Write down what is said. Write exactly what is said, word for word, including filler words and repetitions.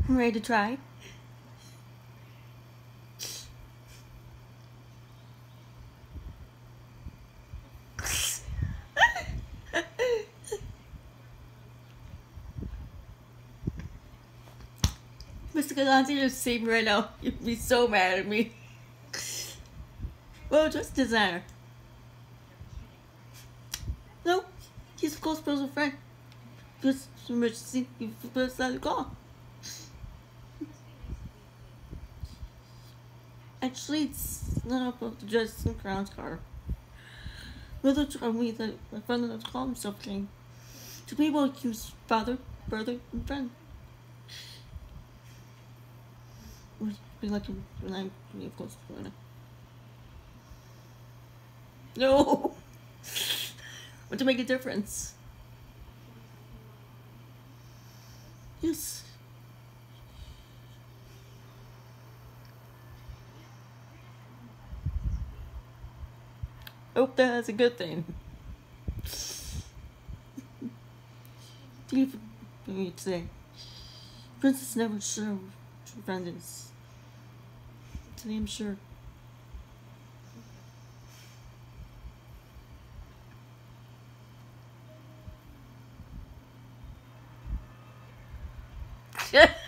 Ready to try? Mister Galante, you're seeing me right now. You'd be so mad at me. Well, just designer. No, he's a close personal friend. Just emergency, you first had to call. Actually, it's not about the Justin Crown's car. Mother told me that my friend had to call himself Jane. To people accused father, brother, and friend. Would be lucky when I'm pretty close to Luna. No! But to make a difference. Yes. Hope that's a good thing. Even for me today. Princess never sure true friend is. Today I'm sure. Yeah.